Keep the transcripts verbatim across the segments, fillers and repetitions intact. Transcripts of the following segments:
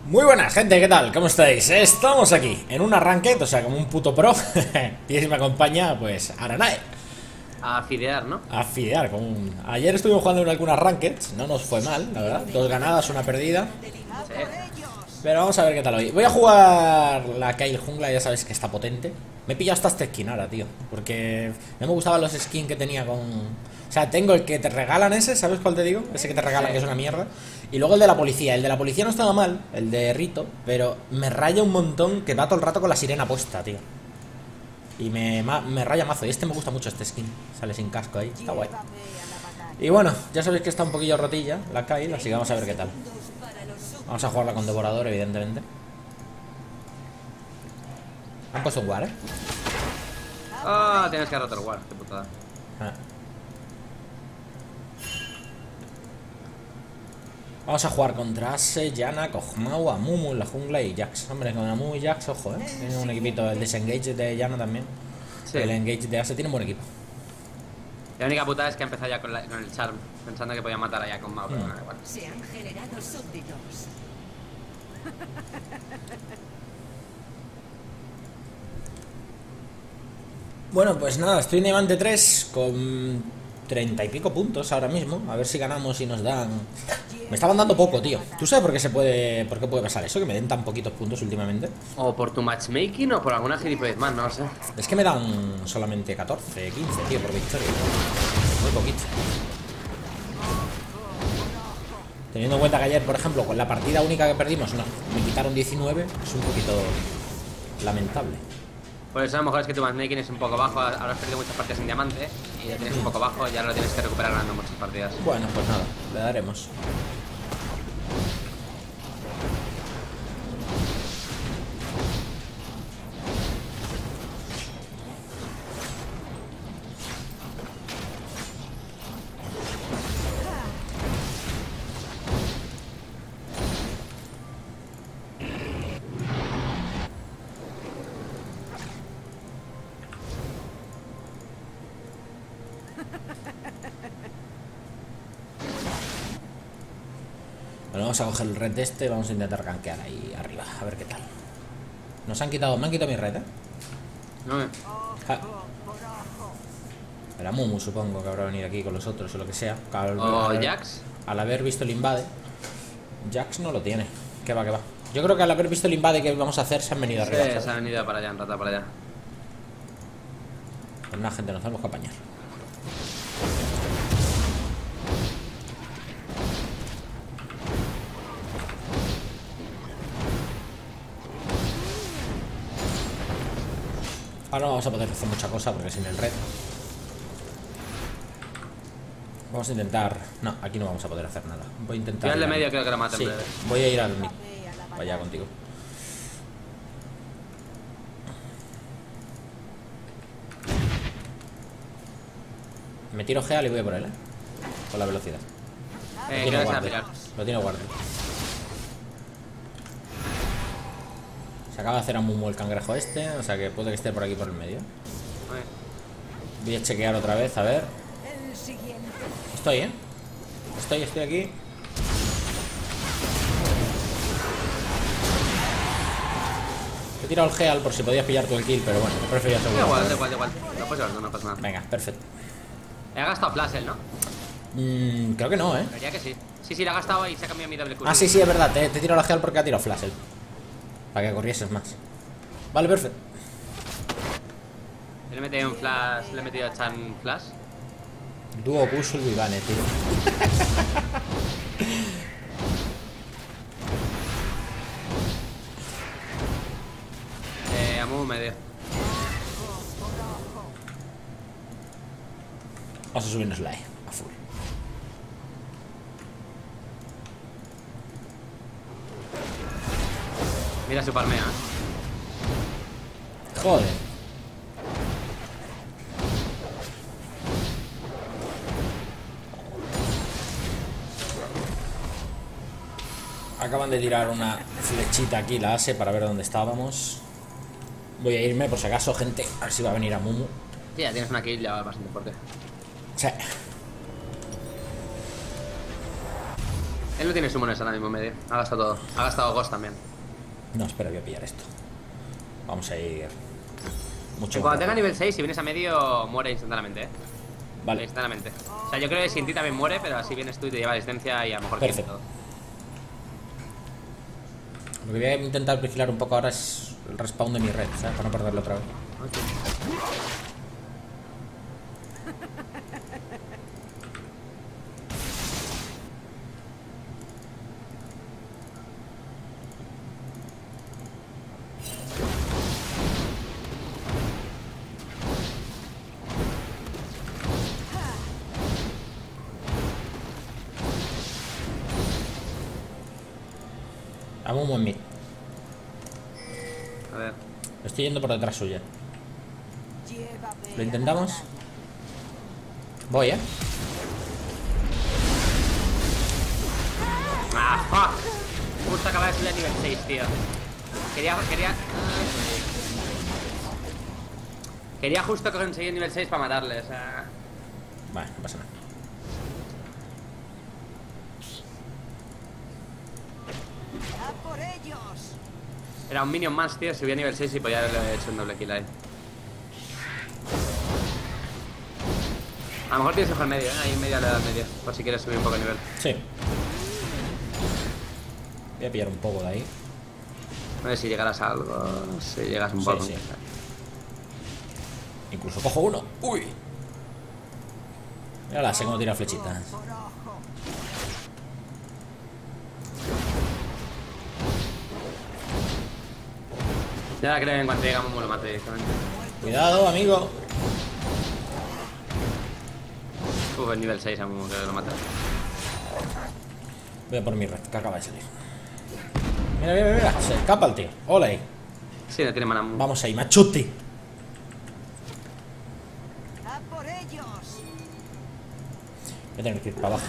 Muy buenas, gente, ¿qué tal? ¿Cómo estáis? Estamos aquí, en un arranque, o sea, como un puto pro. Y si me acompaña, pues, Aranae. A fidear, ¿no? A fidear, como un... Ayer estuvimos jugando en algunas rankeds, no nos fue mal, la verdad. Dos ganadas, una perdida. Sí. Pero vamos a ver qué tal hoy. Voy a jugar la Kayle Jungla, ya sabéis que está potente. Me he pillado hasta este skin ahora, tío. Porque no me gustaban los skins que tenía con... O sea, tengo el que te regalan ese, ¿sabes cuál te digo? Ese que te regalan, Sí. que es una mierda. Y luego el de la policía. El de la policía no estaba mal, el de Rito. Pero me raya un montón que va todo el rato con la sirena puesta, tío. Y me, ma- me raya mazo. Y este me gusta mucho, este skin. Sale sin casco ahí, está guay. Y bueno, ya sabéis que está un poquillo rotilla la Kayle, así que vamos a ver qué tal. Vamos a jugarla con Devorador, evidentemente. Han puesto un war, ¿eh? Ah, tienes que rotar war, qué putada. Ah. Vamos a jugar contra Ase, Yana, Kog'Maw, Amumu en la jungla y Jax. Hombre, con Amumu y Jax, ojo, ¿eh? Tiene un equipito, el Disengage de Yana también. Sí. El Engage de Ase tiene un buen equipo. La única putada es que ha empezado ya con, la- con el charm, pensando que podía matar allá con Mao, pero Mm. bueno, igual. Se han generado súbditos. Bueno, pues nada, estoy en Diamante tres con treinta y pico puntos ahora mismo. A ver si ganamos y nos dan... Me estaban dando poco, tío. ¿Tú sabes por qué se puede, por qué puede pasar eso? Que me den tan poquitos puntos últimamente. O por tu matchmaking o por alguna gilipollez más, no lo sé. Es que me dan solamente catorce, quince, tío, por victoria. Muy poquito. Teniendo en cuenta que ayer, por ejemplo, con la partida única que perdimos, no, me quitaron diecinueve, es un poquito lamentable. Por eso a lo mejor es que tu matchmaking es un poco bajo, ahora has perdido muchas partidas en diamante y lo tienes un poco bajo y ahora lo tienes que recuperar ganando muchas partidas. Bueno, pues nada, le daremos. Bueno, vamos a coger el red de este, vamos a intentar gankear ahí arriba, a ver qué tal. Nos han quitado, me han quitado mi red, ¿eh? No, eh. Ja. Era Mumu, supongo, que habrá venido aquí con los otros o lo que sea. Al, O al- Jax. al haber visto el invade. Jax no lo tiene. Que va, que va. Yo creo que al haber visto el invade que vamos a hacer se han venido Sí, arriba. se ha ¿sabes? venido para allá, en rata para allá. Pues nada, gente, nos tenemos que apañar. Ahora no vamos a poder hacer mucha cosa porque sin el red. Vamos a intentar... No, aquí no vamos a poder hacer nada. Voy a intentar... Yo al de ir medio al- creo que lo mato en Sí, breve. voy a ir al mid. Vaya contigo. Me tiro Geal y voy a por él, ¿eh? Con la velocidad. Lo Eh, tiene creo que se va a guardia. pirar. Lo tiene guardia. Se acaba de hacer a Mumu el cangrejo este, o sea que puede que esté por aquí por el medio. Oye. Voy a chequear otra vez, a ver. El siguiente. Estoy, ¿eh? Estoy, estoy aquí. He tirado el Geal por si podías pillar tú el kill, pero bueno, he preferido Da asegurar. igual, da igual, da igual. No puedes llevar, no pasa nada. Venga, perfecto. He gastado flash él, ¿no? Mm, creo que no, ¿eh? Debería que sí. Sí, sí, la ha gastado y se ha cambiado mi doble Q. Ah, sí, sí, es verdad. Te, te he tirado la Geal porque ha tirado Flash él. Para que corrieses más. Vale, perfecto. Le he metido un flash, le he metido a Chan flash. Dúo puso el Vivane, tío. Eh, a Mumu medio. Vamos a subirnos la E, a full. Mira su palmea, ¿eh? Joder. Acaban de tirar una flechita aquí, la Ase, para ver dónde estábamos. Voy a irme por si acaso, gente. A ver si va a venir a Mumu. Sí, ya tienes una kill, ya va bastante fuerte. Sí. Él no tiene summoners ahora mismo en medio. Ha gastado todo. Ha gastado Ghost también. No, espera, voy a pillar esto. Vamos a ir mucho. Cuando tenga nivel seis, si vienes a medio, muere instantáneamente, eh. Vale. Instantáneamente. O sea, yo creo que sin ti también muere, pero así vienes tú y te lleva distancia y a lo mejor Perfecto. todo. Lo que voy a intentar vigilar un poco ahora es el respawn de mi red, ¿sabes? Para no perderlo otra vez. Dame un buen mid. A ver. Estoy yendo por detrás suya. Llévame ¿Lo a intentamos? la batalla. Voy, ¿eh? ¡Ah, fuck! Justo acaba de subir a nivel seis, tío. Quería... Quería... Quería justo conseguir nivel seis para matarle, o sea... Vale, no pasa nada. ¡A por ellos! Era un minion más, tío. Subía a nivel seis y podía haberle hecho un doble kill ahí. A lo mejor tienes que jugar medio, ¿eh? Ahí en medio le das medio. Por si quieres subir un poco de nivel. Sí. Voy a pillar un poco de ahí. A ver si llegarás a algo. Si llegas un Sí, poco. sí. Incluso cojo uno. ¡Uy! Mira la sé cómo tira flechitas. Por ojo. Ya creo que en cuanto llegamos me lo mate directamente. Cuidado, amigo. Uf, el nivel seis aún creo que lo mata. Voy a por mi red, que acaba de salir. Mira, mira, mira. Se escapa el tío. Hola ahí. Sí, no tiene mana. Vamos ahí, machuti. ¡A por ellos! Voy a tener que ir para abajo.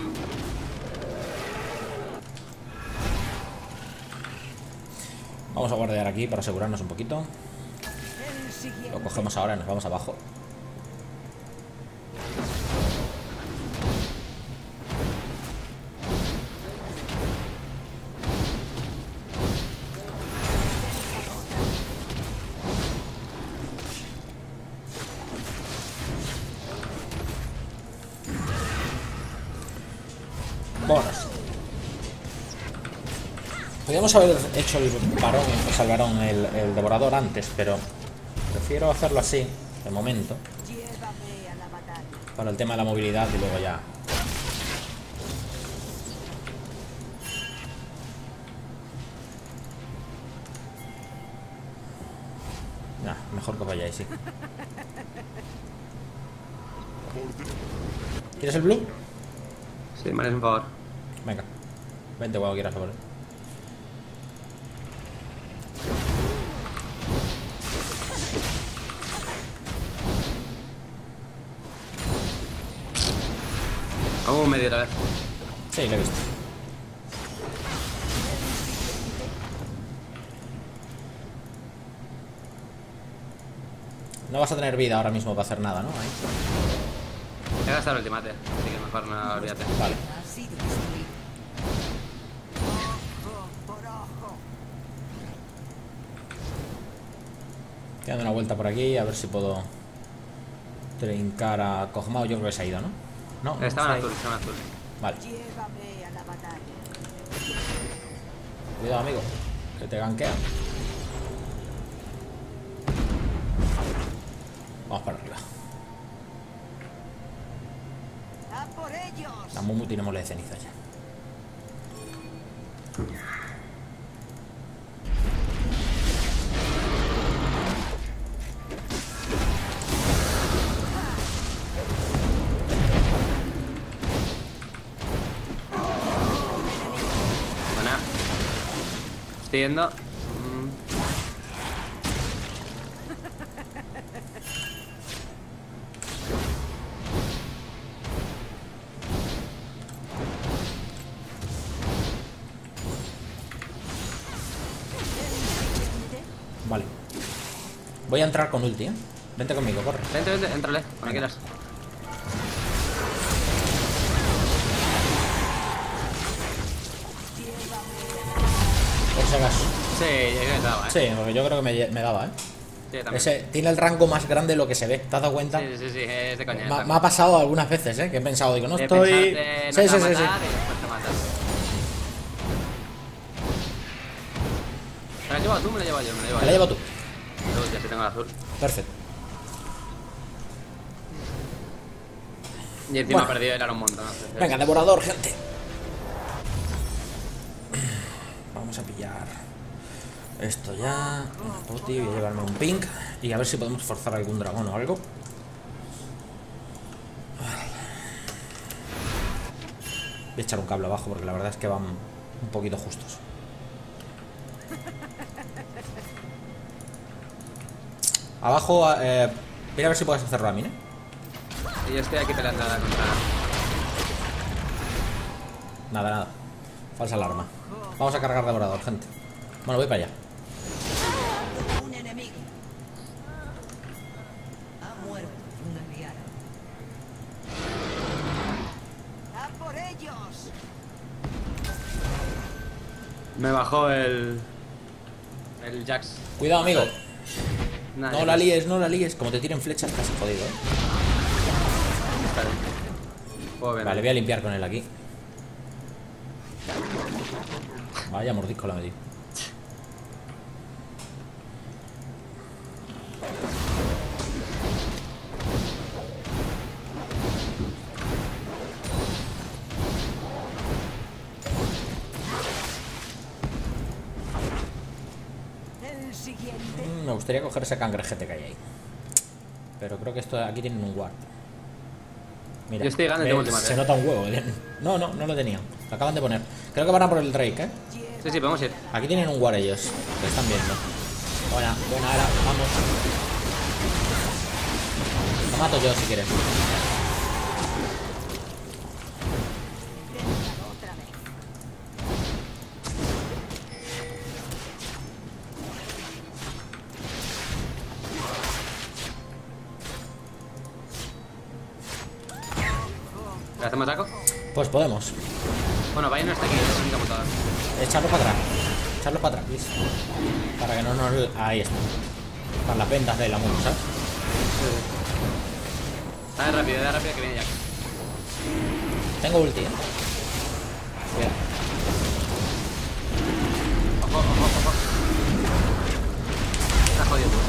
Vamos a guardear aquí para asegurarnos un poquito. El siguiente. Lo cogemos ahora y nos vamos abajo. Vámonos. Podríamos haber hecho el varón, o sea, el varón, el, el devorador antes, pero prefiero hacerlo así, de momento, Llévame a la batalla. para el tema de la movilidad y luego ya. Nah, mejor que vayáis, sí. ¿Quieres el blue? Sí, me haces un favor. Venga, vente cuando quieras, favor. Vamos medio otra vez. Sí, lo he visto. No vas a tener vida ahora mismo para hacer nada, ¿no? Ahí. He gastado el ultimate, así que mejor no olvídate. Vale. Ha sido destruido. Ojo por ojo. Estoy dando una vuelta por aquí a ver si puedo trincar a Kog'Maw. Yo creo que se ha ido, ¿no? No, no Estaba en se ha azul, ido. estaba en azul. Vale, Llévame a la batalla. cuidado, amigo, que te gankean. Vamos para arriba. ¡A por ellos! La Mumu tiene mole de ceniza ya. Buena. Estoy yendo. Mm. Vale. Voy a entrar con ulti, ¿eh? Vente conmigo, corre. Vente, vente, entrale, cuando quieras. Por si acaso. Sí, yo creo que te daba, ¿eh? Sí, porque yo creo que me, me daba, ¿eh? Sí, también. Ese tiene el rango más grande de lo que se ve. ¿Te has dado cuenta? Sí, sí, sí, es de coña. Me, me ha pasado algunas veces, ¿eh? Que he pensado, digo, no De estoy... pensarte, no Sí, te va sí, a sí, sí. matar y después te matas. ¿Me la has llevado tú? Me la he llevado yo, me la he Te llevado la yo. llevo tú. Yo ya sí tengo el azul. Perfecto. Y encima Bueno. he perdido el aro un montón. Entonces... Venga, devorador, gente. Vamos a pillar esto ya. Un poti, voy a llevarme un pink. Y a ver si podemos forzar algún dragón o algo. Voy a echar un cable abajo porque la verdad es que van un poquito justos. Abajo, eh, mira a ver si puedes hacerlo a mí, ¿eh? Y yo estoy aquí peleando nada contra... Nada, nada. Falsa alarma. Vamos a cargar devorador, gente. Bueno, voy para allá. Un enemigo. Ha muerto una liana. ¡A por ellos! Me bajó el... El Jax. Cuidado, amigo. Nada, No ya la ves. líes, no la líes. Como te tiren flechas, estás jodido, ¿eh? Está bien. Puedo ver. Vale, voy a limpiar con él aquí. Vaya mordisco la metí. El siguiente. Mm, me gustaría coger ese cangrejete que hay ahí. Pero creo que esto aquí tienen un guard. Mira, Yo estoy ganando eh, de última, se eh. nota un huevo. No, no, no lo tenían. Lo acaban de poner. Creo que van a por el Drake, ¿eh? Sí, sí, podemos ir. Aquí tienen un guard ellos. Lo están viendo. Buena, buena era. Vamos. Lo mato yo si quieres. Otra vez. ¿Le hacemos taco? Pues podemos. Bueno, Valle no está aquí, es un computador. Echarlo para atrás. Echarlo para atrás, please. Para que no nos... Ahí está. Para las vendas de la mano, ¿sabes? Dale rápido, dale rápido que viene Jax. Tengo ulti, ¿eh? Mira. Ojo, ojo, ojo. Está jodido tú.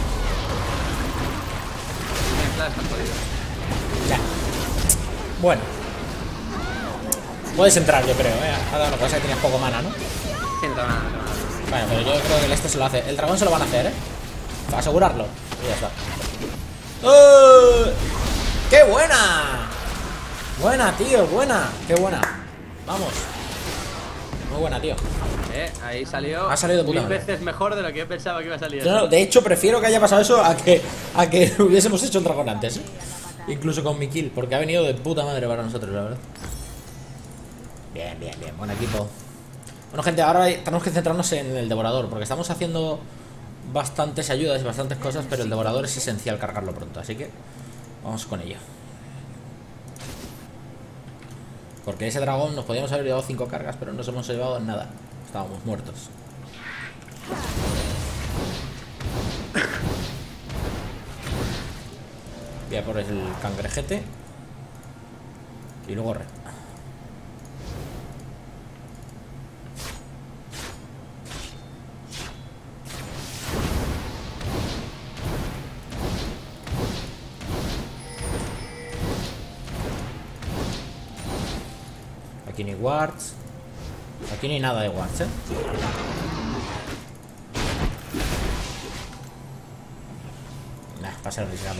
Tienes flash, está jodido. Ya. Bueno. Puedes entrar, yo creo, ¿eh? Ha dado una cosa que tienes poco mana, ¿no? Sí, no tengo nada, no tengo nada. Bueno, pero yo creo que el este se lo hace. El dragón se lo van a hacer, ¿eh? Para asegurarlo. Y ya está. ¡Oh! ¡Qué buena! Buena, tío, buena. Qué buena. Vamos. Muy buena, tío. Eh, ahí salió. Ha salido de puta mil madre. veces mejor de lo que yo pensaba que iba a salir. No, no, de hecho, prefiero que haya pasado eso a que, a que hubiésemos hecho un dragón antes, ¿eh? Incluso con mi kill, porque ha venido de puta madre para nosotros, la verdad. Bien, bien, bien, buen equipo. Bueno, gente, ahora tenemos que centrarnos en el devorador, porque estamos haciendo bastantes ayudas y bastantes cosas, pero el devorador es esencial cargarlo pronto, así que vamos con ello. Porque ese dragón nos podíamos haber llevado cinco cargas, pero no nos hemos llevado nada. Estábamos muertos. Voy a por el cangrejete. Y luego re. Aquí ni wards. Aquí ni nada de wards, ¿eh? Nah, va a ser arriesgado.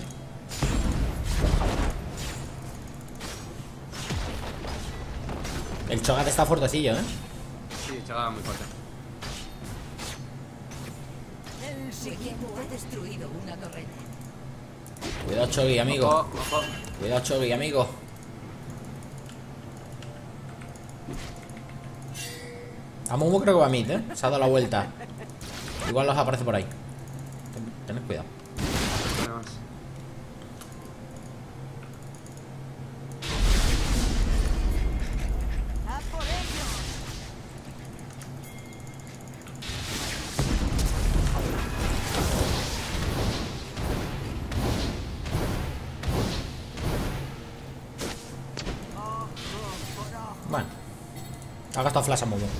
El Cho'Gath está fuertecillo, ¿eh? Sí, chaval, muy fuerte. El siguiente ha destruido una torreta. Cuidado, Chogi, amigo. Ojo, ojo. Cuidado, Chogi, amigo. Amumu creo que va a mid, ¿eh? Se ha dado la vuelta. Igual los aparece por ahí. Ten- Tened cuidado. Vamos. ¡A por ellos! Ha gastado flash a Momo.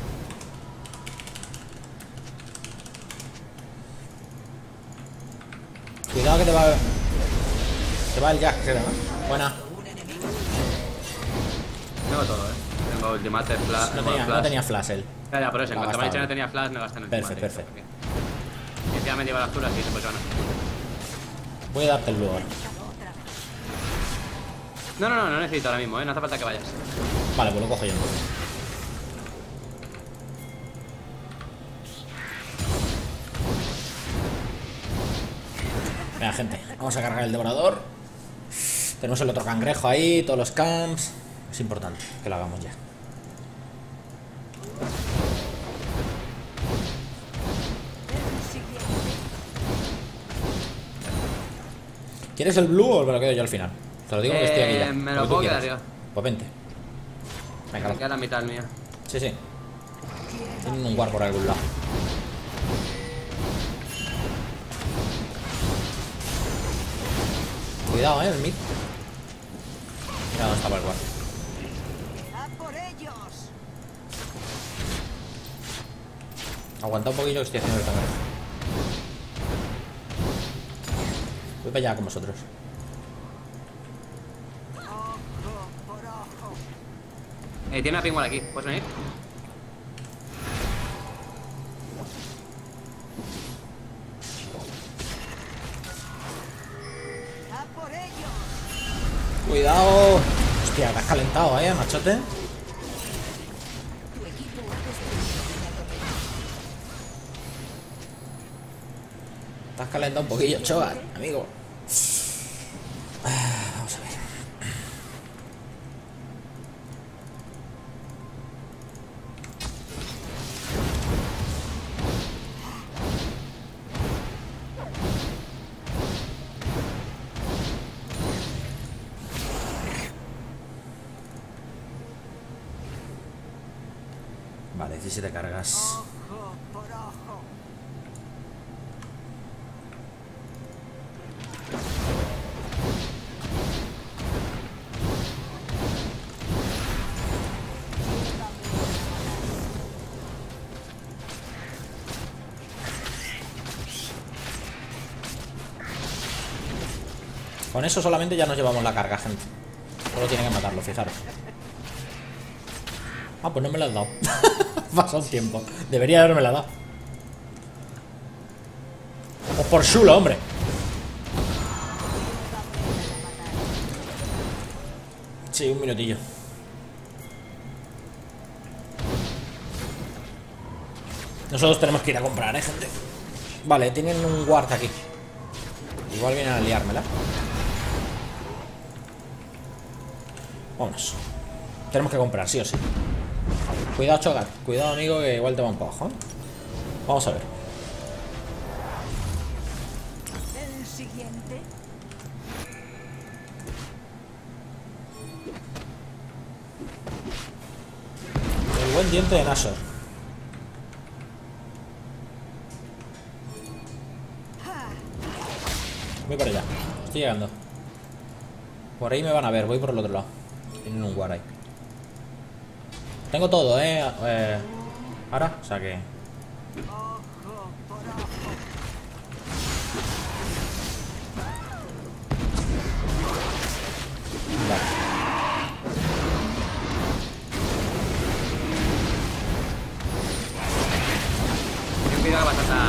Cuidado que te va... Te va el Jack, creo, ¿no? Buena. Tengo todo, eh. Tengo ultimate, flash. No tenía, no tenía flash él. Ya, ya, por eso, en La cuanto me ha dicho gastaba. que no tenía flash, me gasté en el Perfecto, ultimate. perfecto. Y encima me lleva las turas y se pues bueno. Voy a darte el blue ahora. No, no, no, no necesito ahora mismo, eh. No hace falta que vayas. Vale, pues lo cojo yo entonces. Venga, gente, vamos a cargar el devorador. Tenemos el otro cangrejo ahí, todos los camps. Es importante que lo hagamos ya. ¿Quieres el blue o me lo quedo yo al final? Te lo digo que estoy aquí ya. Eh, me Lo lo que tú puedo quedar quieras. yo. Pues vente. Venga, Me va. queda la mitad mía. Sí, sí. Tienen un guard por algún lado. Cuidado, eh, el mid. Mira dónde estaba el guard. ¡A por ellos! Aguanta un poquillo que estoy haciendo el cangrejo. Voy para allá con vosotros. Ojo por ojo. Eh, tiene una pingüal aquí. ¿Puedes venir? ¡A por ellos! Cuidado. Hostia, te has calentado, eh, machote. Tu equipo ha destruido una torre. Te has calentado un poquillo, chaval, amigo. Ah, vamos a ver. Vale, diecisiete cargas. Ojo por ojo. Con eso solamente ya nos llevamos la carga, gente. Solo tiene que matarlo, fijaros. Ah, pues no me lo has dado. Pasó un tiempo. Debería haberme la dado. O por chulo, hombre. Sí, un minutillo. Nosotros tenemos que ir a comprar, eh, gente. Vale, tienen un guard aquí. Igual vienen a liármela. Vámonos. Tenemos que comprar, sí o sí. Cuidado, Chogat. Cuidado, amigo, que igual te va un poco, ¿eh? Vamos a ver. El siguiente. El buen diente de Nashor. Voy para allá. Estoy llegando. Por ahí me van a ver. Voy por el otro lado. Tienen un guard ahí. Tengo todo, eh. eh ahora, o sea que... Ojo por ojo. Vale. Ten cuidado que vas a...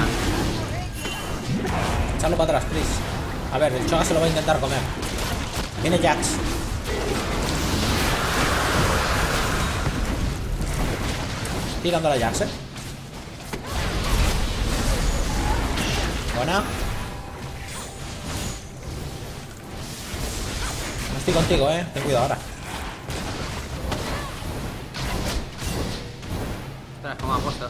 Echarlo para atrás, please. A ver, el Choga se lo va a intentar comer. Viene Jax. Tirando a la Jax, eh. Buena. No estoy contigo, eh. Ten cuidado ahora. Ostras, cómo ha puesto.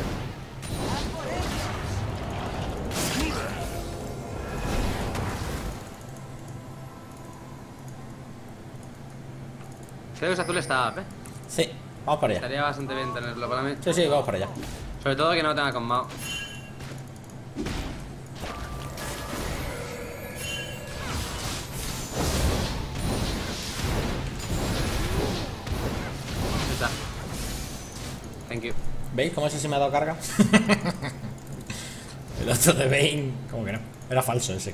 Creo que ese azul está up, eh. Sí, vamos para allá. Estaría bastante bien tenerlo para mí. Sí, sí, vamos para allá. Sobre todo que no lo tenga con Mao. Ahí está. Thank you. ¿Veis cómo ese sí me ha dado carga? El otro de Bane, como que no. Era falso ese.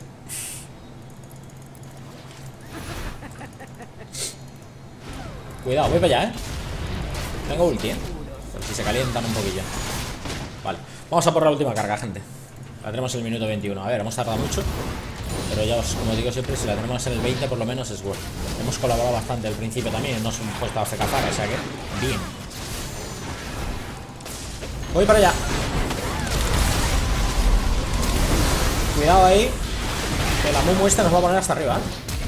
Cuidado, voy para allá, eh. Tengo ulti, eh. Por si se calientan un poquillo. Vale, vamos a por la última carga, gente. La tenemos en el minuto veintiuno. A ver, hemos tardado mucho, pero ya os, como digo siempre, si la tenemos en el veinte por lo menos es bueno. Hemos colaborado bastante al principio también. No os hemos puesto a fecazar, o sea que bien. Voy para allá. Cuidado ahí, que la mumu esta nos va a poner hasta arriba, ¿eh?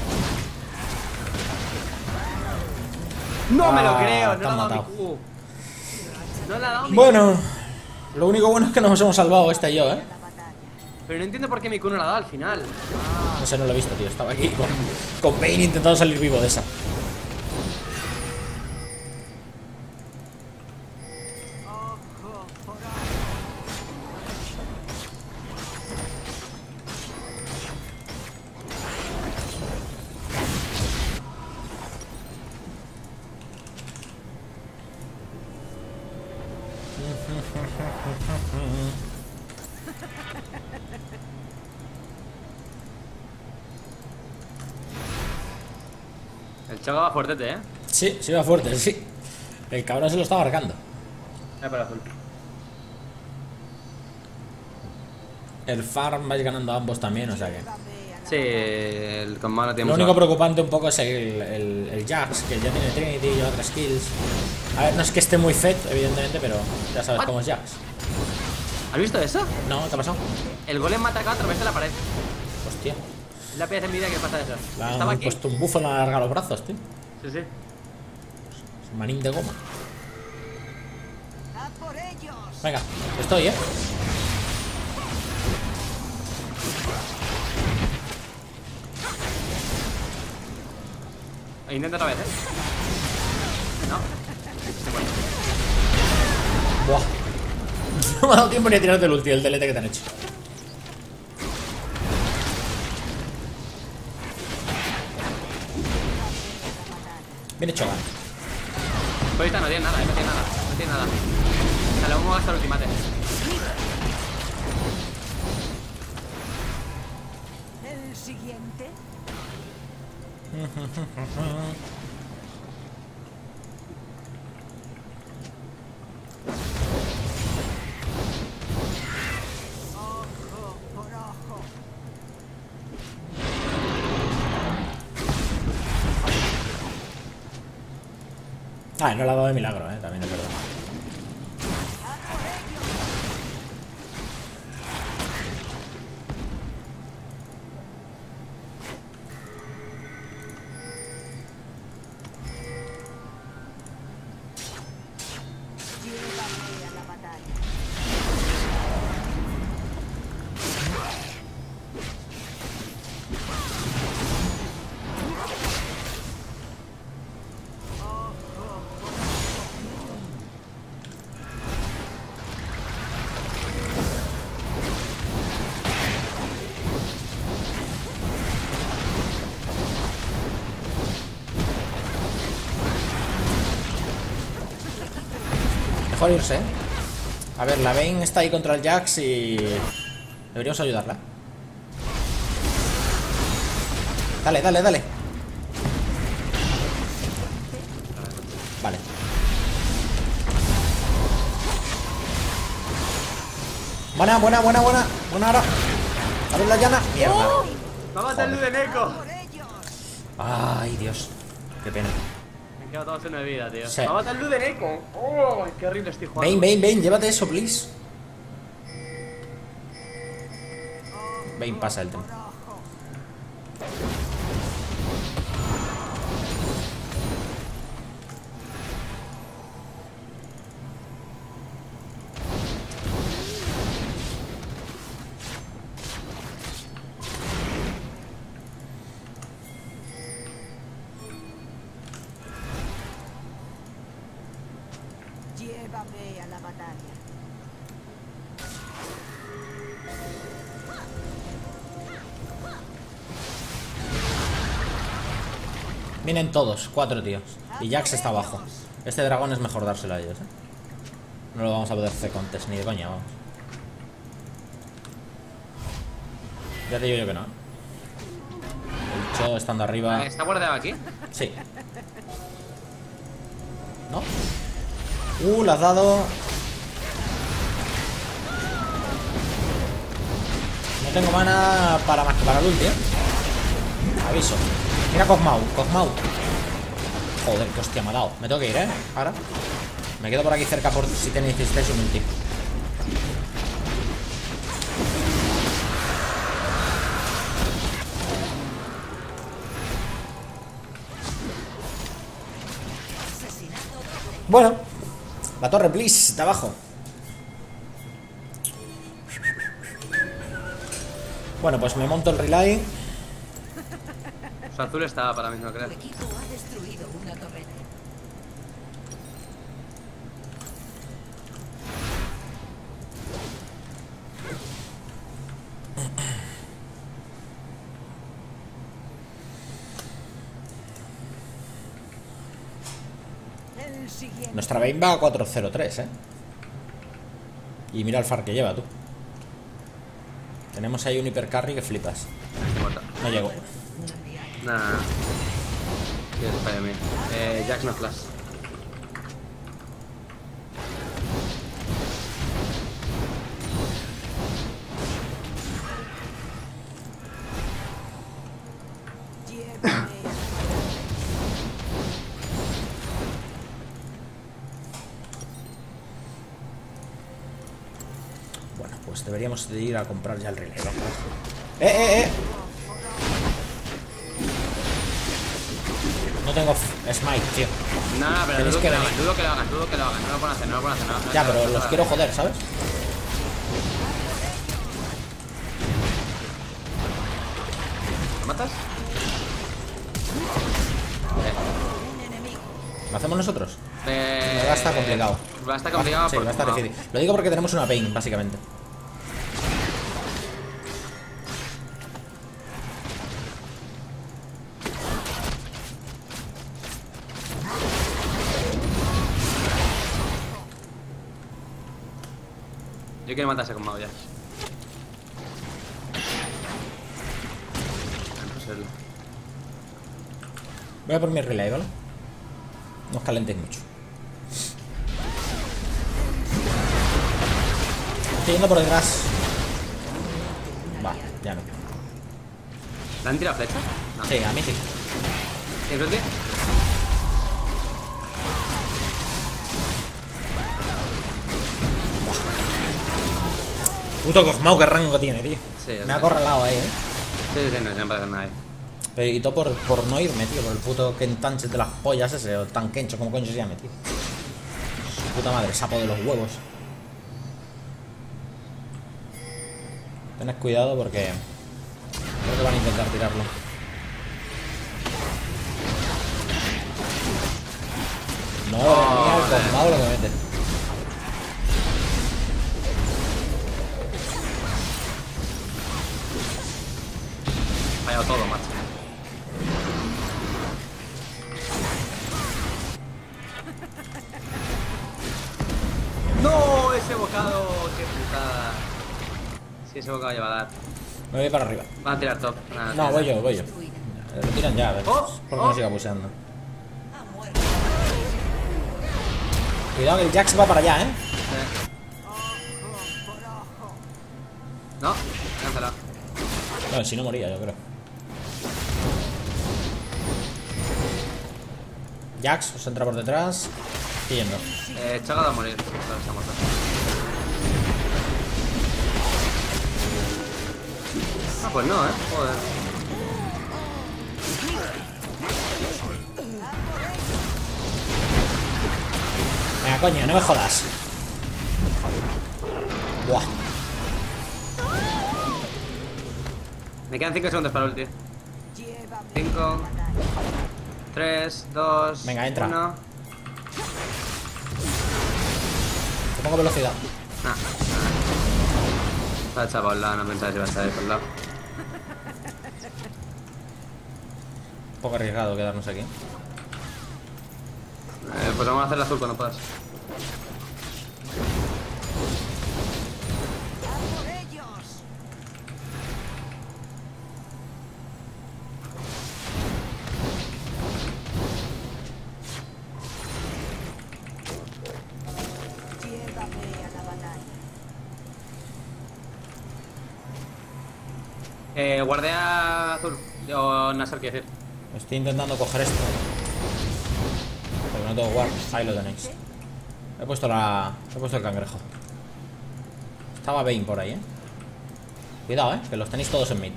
No me lo Ah, creo, te no han le ha dado matado. mi Q. No le ha dado mi Bueno, lo único bueno es que nos hemos salvado este y yo, ¿eh? Pero no entiendo por qué mi Q no la ha dado al final. No sé, no lo he visto, tío. Estaba aquí con, con Bane intentando salir vivo de esa. El Choga va fuertete, ¿eh? Sí, sí va fuerte, sí. El cabrón se lo está marcando. Eh, por azul. El farm vais ganando ambos también, o sea que... Sí, el combate tiene Lo mucho- único preocupante un poco es el, el, el Jax, que ya tiene Trinity y otras skills. A ver, no es que esté muy fet, evidentemente, pero ya sabes cómo es Jax. ¿Has visto eso? No, ¿qué ha pasado? El golem me ha atacado a través de la pared. Hostia. Es la pieza en mi vida que pasa eso. Le han Estaba aquí. puesto un bufo en la larga los brazos, tío. Sí, sí. Es un manín de goma. ¡A por ellos! Venga, estoy, ¿eh? Intenta otra vez, ¿eh? No. Se muere. Buah. No me ha dado tiempo ni a tirarte el ulti, el delete que te han hecho. Bien hecho, Gan. Pues ahorita no tiene nada, eh, no tiene nada. No tiene nada. O sea, le vamos a gastar el ultimate. El siguiente. Ojo por ojo. Ah, no le ha dado de milagro, eh. También es verdad. Llévame a la batalla. Mejor irse, ¿eh? A ver, la Vayne está ahí contra el Jax y... deberíamos ayudarla. Dale, dale, dale. Vale. Buena, buena, buena, buena. Buena ahora. A ver la llana. Mierda. ¡Me ha matado el Joder. Ludeneco! Por ellos. Ay, Dios. Qué pena. Me he quedado todos en una vida, tío. Sí. ¡Me ha matado el Ludeneco! ¡Oh! ¡Qué horrible estoy jugando! Vayne, Vayne, Vayne, llévate eso, please. Vayne, pasa el tema. Llévame a la batalla. Vienen todos, cuatro tíos. Y Jax está abajo. Este dragón es mejor dárselo a ellos, ¿eh? No lo vamos a poder hacer contest ni de coña, vamos. Ya te digo yo que no. El Cho estando arriba. ¿Está guardado aquí? Sí. ¿No? Uh, le has dado. No tengo mana para más que para el ulti, ¿eh? Aviso. Mira Cosmau, Cosmau. Joder, qué hostia me ha dado. Me tengo que ir, ¿eh? Ahora. Me quedo por aquí cerca por si te necesitáis un ulti. Bueno, la torre, please, de abajo. Bueno, pues me monto el relay. Su azul estaba para mí, no creo. Tu equipo ha destruido una torreta. El siguiente. Nuestra Vayne va a cuatro cero tres, eh. Y mira el far que lleva, tú. Tenemos ahí un hipercarry que flipas. Estoy muerto. No llego. Nah, nah, nah. Sí, es fallo mío. Eh, Jax no flash. Bueno, pues deberíamos de ir a comprar ya el relay. ¿No? ¡Eh, eh, eh! No tengo f- smite, tío. No, no, pero Tenéis dudo que que, lo venir. hagan, dudo que lo hagan, dudo que lo hagan. No lo pueden hacer, no lo pueden hacer. No, no, Ya, no, pero no, los no, quiero no. joder, ¿sabes? ¿Lo matas? ¿Lo hacemos nosotros? Eh, Va a estar complicado. Va a estar complicado Sí, porque va a estar no. difícil. Lo digo porque tenemos una Vayne, básicamente. Yo quiero matarse con Mao ya. No sé. Voy a por mi relay, ¿vale? No os calentéis mucho. Estoy yendo por detrás. Va, ya no. ¿Le han tirado flecha? No. Sí, a mí sí. ¿Tienes ulti? Puto Cosmau, qué rango tiene, tío. Sí, ya Me ha sé. acorralado ahí, eh. Sí, sí, sí, no, no pasa nada ahí. Pero y todo por, por no irme, tío. Por el puto Kentanche de las pollas ese. O tan Kencho, como coño se llame, tío. Su puta madre, sapo de los huevos. Tened cuidado porque creo que van a intentar tirarlo. No, mira el Joder. Cosmau lo que mete. Ha fallado todo, macho. ¡No! Ese bocado, qué putada. Sí, ese bocado lleva a dar. Me voy para arriba. Van a tirar top. Nada, No, tira. voy yo, voy yo. Lo tiran ya, a ver. Oh, Porque oh. no siga puseando. Ha muerto. Cuidado que el Jax va para allá, eh. Eh. No, cáncela. No, si no moría, yo creo. Jax os entra por detrás. Estoy yendo. Eh, Chaga va a morir. Claro, está muerto. Ah, pues no, eh. Joder. Venga, coño, no me jodas. Buah. Me quedan cinco segundos para el ulti. cinco, tres, dos, Venga, entra. uno. Te pongo velocidad. Ah, está echado por el lado, no pensaba si iba a estar ahí por el lado. Un poco arriesgado quedarnos aquí. Eh, pues vamos a hacer el azul cuando puedas. Eh, guardia azul. O Nasser, quiero decir. Estoy intentando coger esto. Porque no tengo guard. Ahí lo tenéis. He puesto la. He puesto el cangrejo. Estaba Bane por ahí, eh. Cuidado, eh. Que los tenéis todos en mid.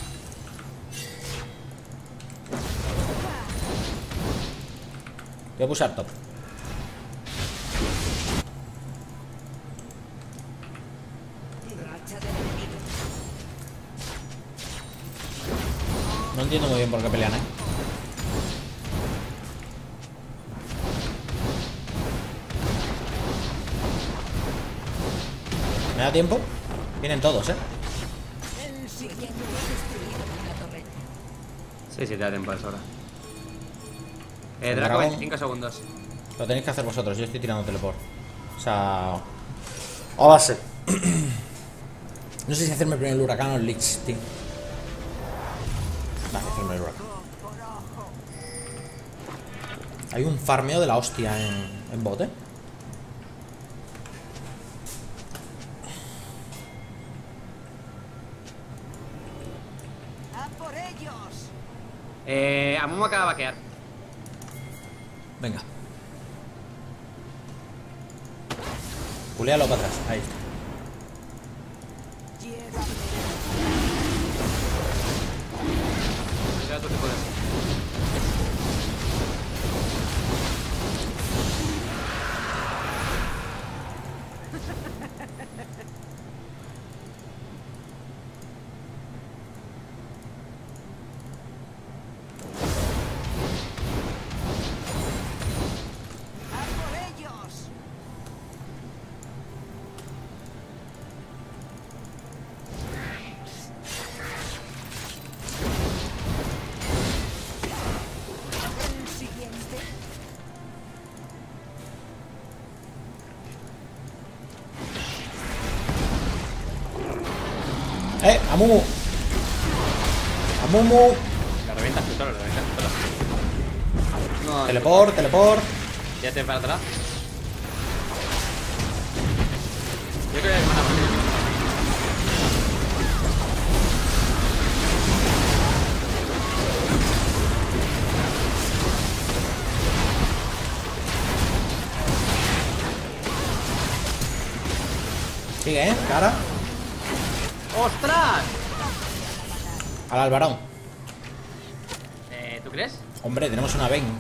Voy a pulsar top. Racha del enemigo. No entiendo muy bien por qué pelean, eh. ¿Me da tiempo? Vienen todos, eh. El siguiente ha destruido una torreta. Sí, sí, te da tiempo a eso ahora. Eh, El Draco, dragón. veinticinco segundos. Lo tenéis que hacer vosotros. Yo estoy tirando teleport. O sea... A base. No sé si hacerme primero el huracán o el Lich, tío. Vale, hacerme el huracán. Hay un farmeo de la hostia en, en bot, eh. ¡A por ellos! Eh, Amumu acaba de vaquear. Venga. Pulealo para atrás. Ahí está. Ya tú sí puedes. ¡A por ellos! El siguiente. ¡Eh! ¡Amumu! ¡Amumu! La revientas tú solo, la revientas tú solo. No, Teleport, teleport. ya te para atrás. Yo creo que es mala partida. Sigue, eh. Cara. ¡Ostras! Al Albarón. Eh, ¿Tú crees? Hombre, tenemos una Bane.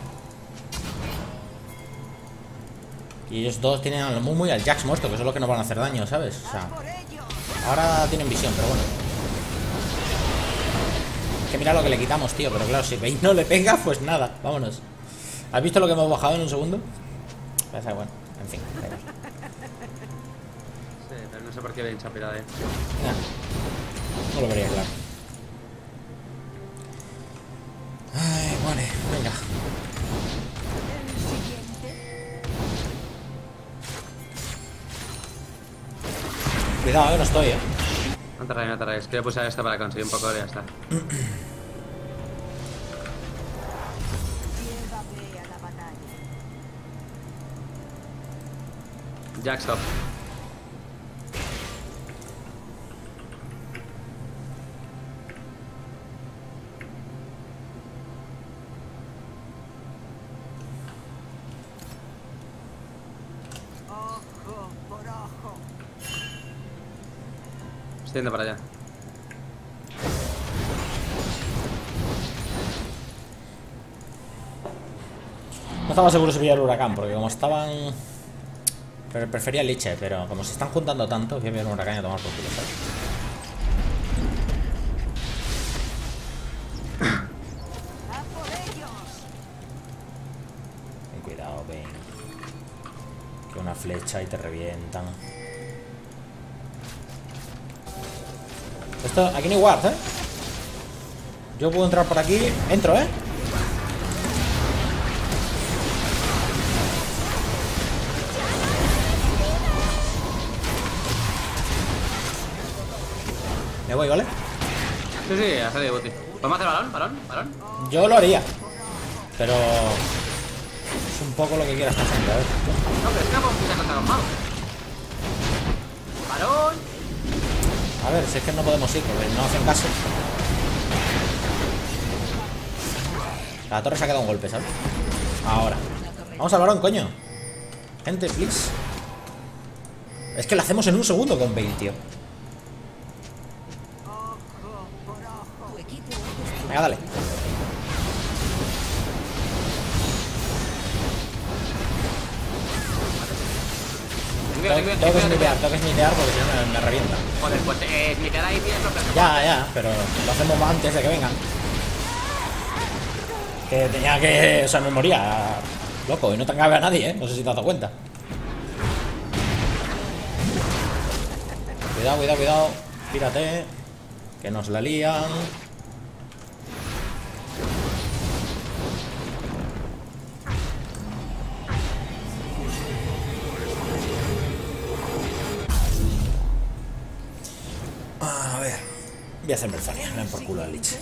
Y ellos dos tienen al Mumu y al Jax muerto, que son los que nos van a hacer daño, ¿sabes? O sea, ¡Por ellos! ahora tienen visión, pero bueno. Es que mira lo que le quitamos, tío. Pero claro, si Bane no le pega, pues nada, vámonos. ¿Has visto lo que hemos bajado en un segundo? Parece bueno, en fin, da igual. Sí, pero no sé por qué ven chapida, eh. Nah, no lo vería claro. Ay, vale, venga. El siguiente. Cuidado, eh, no estoy, eh. No te rayes, no te rayes. Quiero pulsar esto para conseguir un poco de oro y ya está. Llévame a la batalla. Jack, stop. Ojo por ojo. Estoy yendo para allá. No estaba seguro si pillar el huracán, porque como estaban... Pero prefería el Liche, pero como se están juntando tanto, voy a pillar un huracán y a tomar por culo, ¿sabes? ¡A por ellos! Ten cuidado, ven. Que una flecha y te revientan. Esto, aquí no hay ward, ¿eh? Yo puedo entrar por aquí. Entro, ¿eh? Me voy, ¿vale? Sí, sí, ha salido Buti. ¿Podemos hacer balón? ¿Balón? ¿Balón? Yo lo haría. Pero... es un poco lo que quiera esta gente, a ver. No, pero es que no podemos luchar contra los magos. ¡Balón! Ahora ver, si es que no podemos ir, porque no hacen caso. La torre se ha quedado un golpe, ¿sabes? Ahora. Vamos al varón, coño. Gente, please. Es que lo hacemos en un segundo con Bale, tío. Venga, dale. Tengo, tengo que snipear, tengo que snipear porque si no me, me revienta. Joder, pues eh, snipear ahí tienes los personajes. Ya, ya, pero lo hacemos antes de que vengan. Que tenía que... O sea, me moría. Loco, y no te cabe a nadie, ¿eh? No sé si te has dado cuenta. Cuidado, cuidado, cuidado. Pírate. Que nos la lían. A ver. Voy a hacer Mercenaria. Me dan por culo la leche.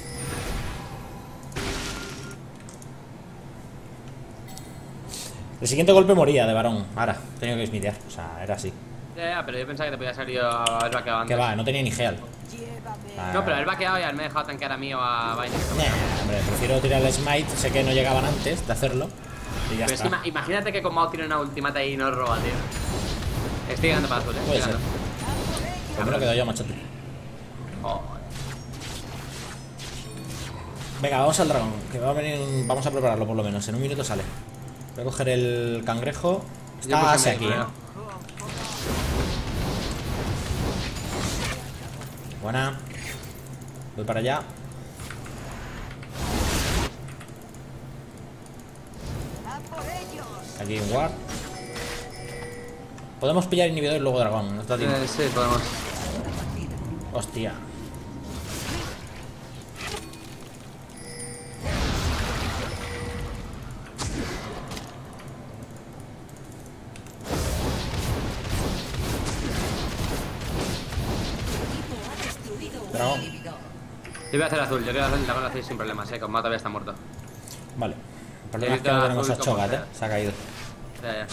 El siguiente golpe moría de varón. Ahora, tenía que smidear. O sea, era así. Ya, ya, pero yo pensaba que te podía salir a haber vaqueado antes. Que va, no tenía ni Geal. Ah, No, pero haber vaqueado y haberme dejado tanquear a mí o a Vaina. nah, hombre, prefiero tirar el smite. Sé que no llegaban antes de hacerlo. Y ya Pero es que está. ima- imagínate que con Mao tiene una ultimata y nos roba, tío. Estoy llegando para azul, eh. Puede Estoy ser. llegando. Primero quedo yo, machote. Oh. Venga, vamos al dragón. Que va a venir. un- Vamos a prepararlo por lo menos. En un minuto sale. Voy a coger el cangrejo. Yo Está puse Ase mi- aquí, eh. Buena. Voy para allá. Aquí un ward. Podemos pillar inhibidor y luego dragón. No está tiempo. Eh, sí, podemos. Hostia. Dragón. Yo voy a hacer azul, yo quiero hacer el dragón azul sin problemas, eh. Con Mao todavía está muerto. Vale. El problema es que Evita no tenemos a azul como Chogat, eh. sea. Se ha caído. Ya, ya.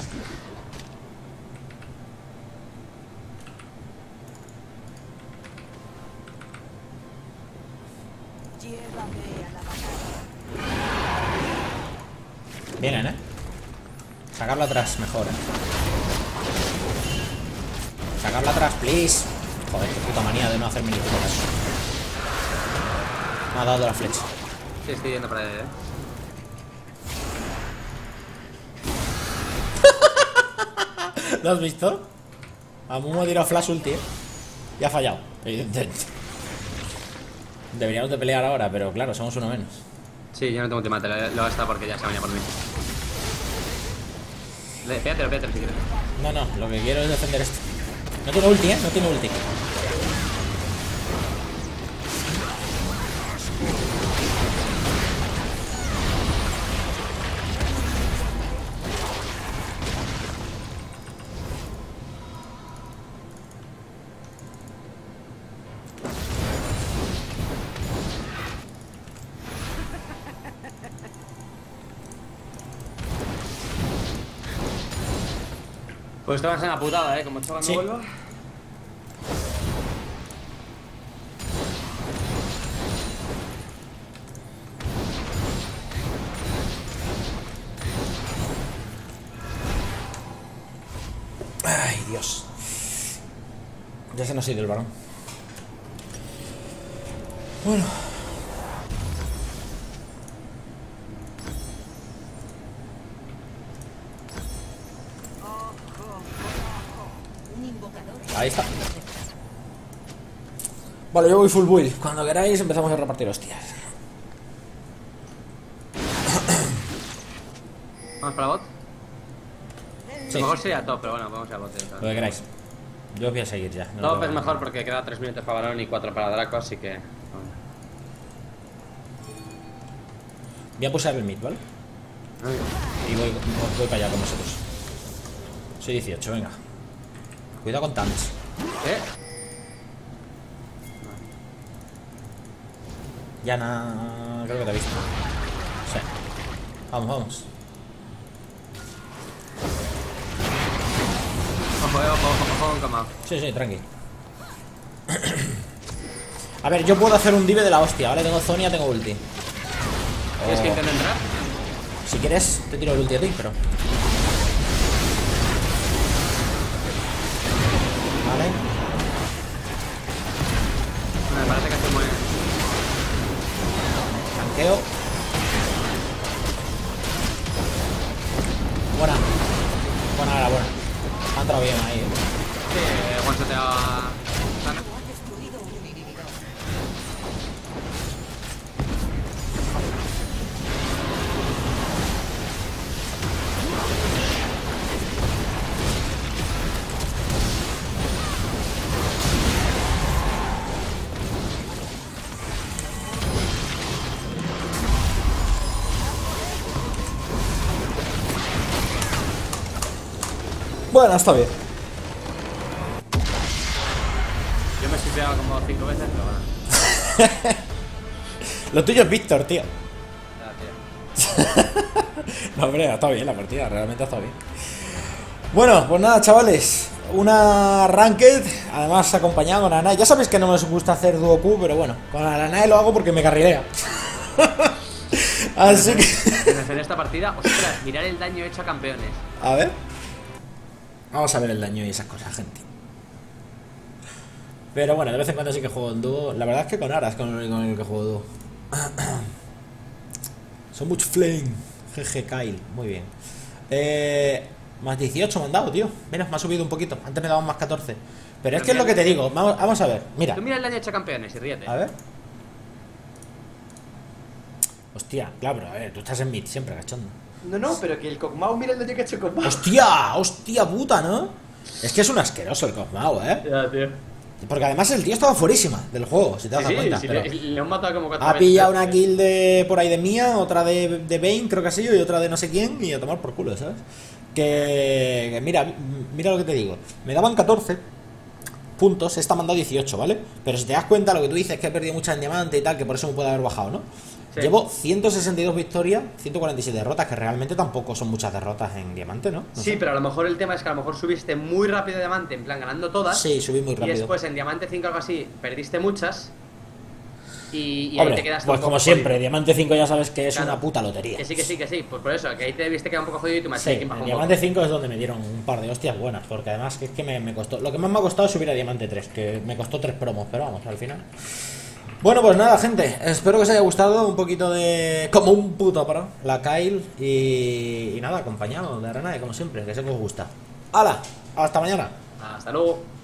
Vienen, eh. Sacarlo atrás, mejor, eh. Sacarlo atrás, please. Joder, qué puta manía de no hacerme ni puto caso. Me ha dado la flecha. Sí, estoy yendo para allá, eh. ¿Lo has visto? A Mumu ha tirado flash ulti, eh. Y ha fallado, evidentemente. Deberíamos de pelear ahora, pero claro, somos uno menos. Sí, yo no tengo ultimate, lo lo he gastado porque ya se venía por mí. Le- Pégate, pégate si quieres. No, no, lo que quiero es defender esto. No tiene ulti, eh, no tiene ulti. Pues te vas en la putada, eh. Como Chogan Sí. no vuelva. Ay, Dios. Ya se nos ha ido el varón. Bueno. Ahí está. Vale, yo voy full build. Cuando queráis empezamos a repartir hostias. ¿Vamos para bot? Sí, A lo mejor sería top, pero bueno, vamos a bot. eh, lo que queráis. Yo voy a seguir ya. no Top lo- es mejor porque queda tres minutos para varón y cuatro para Draco, así que. Voy a pulsar el mid, ¿vale? Y voy, voy para allá con vosotros. Soy dieciocho, venga. Cuidado con tanks. ¿Eh? Yana, creo que te he visto. Sí. Vamos, vamos. Ojo, eh, ojo, ojo, ojo con Mao. Sí, sí, tranqui. A ver, yo puedo hacer un dive de la hostia, ¿vale? Tengo Zonia, tengo ulti. ¿Quieres que O- intente entrar? Si quieres, te tiro el ulti a ti, pero... Vale. Me parece que estoy muy... Tanqueo. Buena. Buena, era buena. Ha entrado bien ahí, eh. Sí, Juan se te ha... Sana. Ha destruido un inhibidor. Bueno, está bien. Yo me he shipeado como cinco veces, pero bueno. Lo tuyo es Víctor, tío. Ya, tío. No, hombre, ha estado bien la partida, realmente ha estado bien. Bueno, pues nada, chavales. Una ranked, además acompañado con Anae. Ya sabéis que no me gusta hacer duo Q, pero bueno, con Anae lo hago porque me carrilea. Así que... En esta partida, ostras, mirar el daño hecho a campeones. A ver. Vamos a ver el daño y esas cosas, gente. Pero bueno, de vez en cuando sí que juego en dúo. La verdad es que con Aras con el único con el que juego dúo. So much flame. G G Kyle, muy bien. Eh, más dieciocho me han dado, tío. Mira, me ha subido un poquito. Antes me daban más catorce. Pero es que es lo que te digo. Vamos, vamos a ver. Mira. Tú mira el daño hecho a campeones y ríete. A ver. Hostia, claro, pero a ver, tú estás en mid siempre, cachondo. No, no, pero que el Kog'Maw, mira el daño que ha hecho Kog'Maw. Hostia, hostia puta, ¿no? Es que es un asqueroso el Kog'Maw, ¿eh? Ya, tío. Porque además el tío estaba fuerísima del juego, si te das Sí, sí, cuenta. sí, pero le, le han matado como cuatro ha veces. pillado una kill de por ahí de mía, otra de, de Bane, creo que ha sido, y otra de no sé quién, y a tomar por culo, ¿sabes? Que, que mira, mira lo que te digo. Me daban catorce puntos, esta me han dado dieciocho, ¿vale? Pero si te das cuenta, lo que tú dices, que he perdido muchas en diamante y tal, que por eso me puede haber bajado, ¿no? Sí. Llevo ciento sesenta y dos victorias, ciento cuarenta y siete derrotas, que realmente tampoco son muchas derrotas en diamante, ¿no? No Sí, sé. pero a lo mejor el tema es que a lo mejor subiste muy rápido diamante, en plan ganando todas. Sí, subí muy Y rápido. después en diamante cinco o algo así, perdiste muchas. Y, y Hombre, ahí te quedaste pues un como poco siempre, jodido. Diamante cinco ya sabes que es Claro. una puta lotería. Que sí, que sí, que sí. Pues por eso, que ahí te debiste quedar un poco jodido y tu Sí, matchmaking bajó en un Diamante poco. cinco es donde me dieron un par de hostias buenas, porque además es que me, me costó. Lo que más me ha costado es subir a Diamante tres, que me costó tres promos, pero vamos, al final. Bueno, pues nada, gente, espero que os haya gustado un poquito de... Como un puto pro, la Kyle y, y nada, acompañado de Aranae, como siempre, que sé que os gusta. ¡Hala! ¡Hasta mañana! Hasta luego.